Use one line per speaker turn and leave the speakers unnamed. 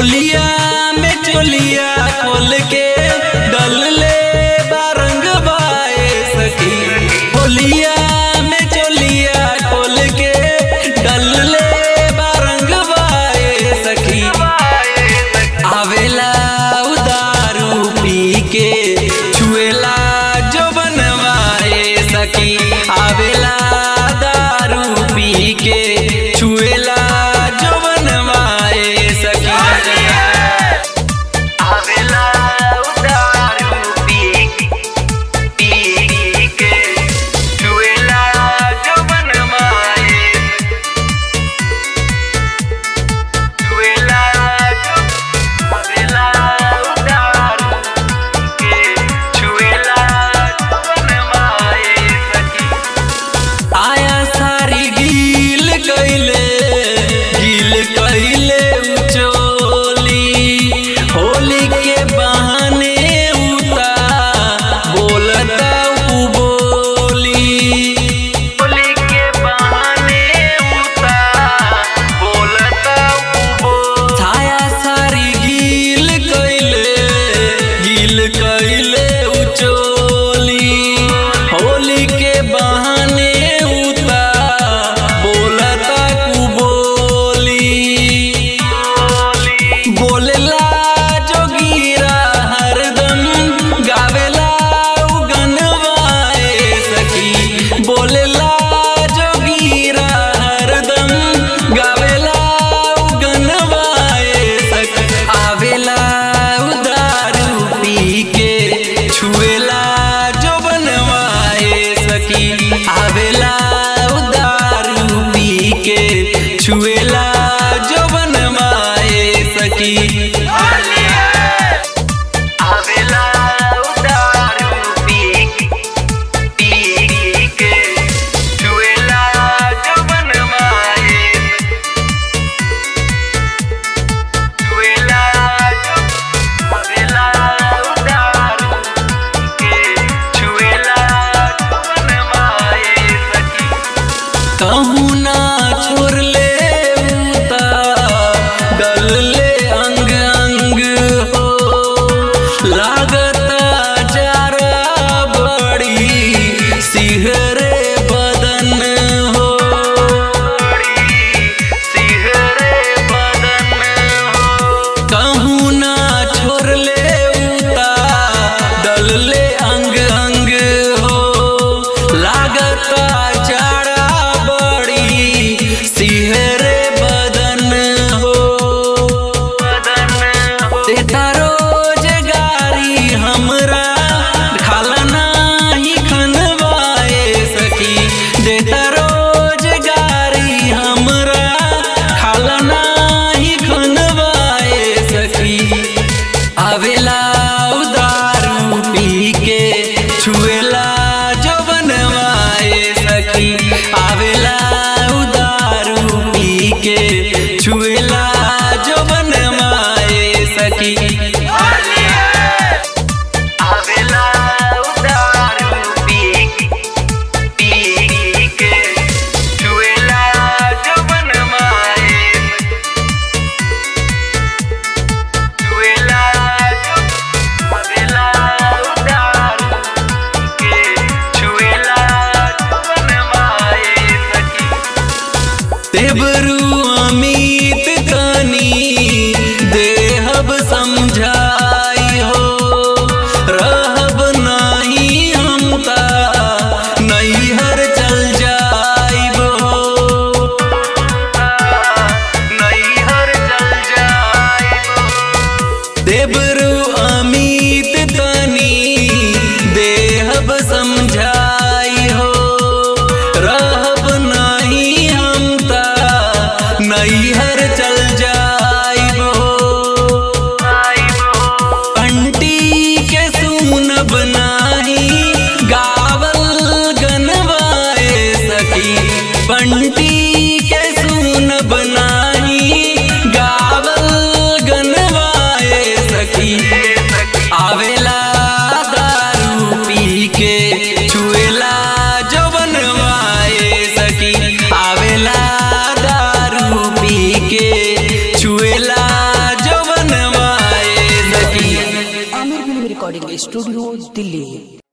होलिया में चोलिया खोल के डल ले बारंग बाए सखी। होलिया में चोलिया खोल के डल ले बारंग बाए सखी। आवेला दारू पी के छुएला जो बनवाए सखी। आवेला दारू पी के छुएला आवेला दारू पी के छुएला जो बनवाए सखी। आवेला दारू पी के छुएला जो बनवाए छुएला जो। आवेला दारू के छुएला कहूँ ना छोड़ ले डल ले अंग अंग हो। लागता जारा बड़ी सिहरे बदन हो। सिहरे बदन हो। कहूँ ना छोड़ ले डल ले अंग अंग हो। लागता सिहरे बदन हो। देता रोजगारी हमरा खाला नाही खनवाए सखी। देता रोजगारी हमरा खाला नाही खनवाए सखी। आवेला दारू पी के छुएला जो बनवाए सखी। आवेला के छुएला जो बनवाए सखी। आवेला दारू पी के छुएला जो बनवाए छुएला जो। आवेला दारू के छुएला जो बनवाए सखी। देवरू अमित कनी देहब समझाई हो। रहब नहीं हमता नैहर चल जाइब हो। नैहर चल जाइब। देवरू अमित कनी देहब समझाई हो। रहब नहीं हमता नैहर चल जाइब हो। अंटी के सुनब नाही गावल गनवाए सखी। पंटी के सुनब नाही गावल गनवाए सखी। आवेला दारू पी के छुएला जो बनवाए सखी। आवेला दारू पी
स्टूडियो दिल्ली।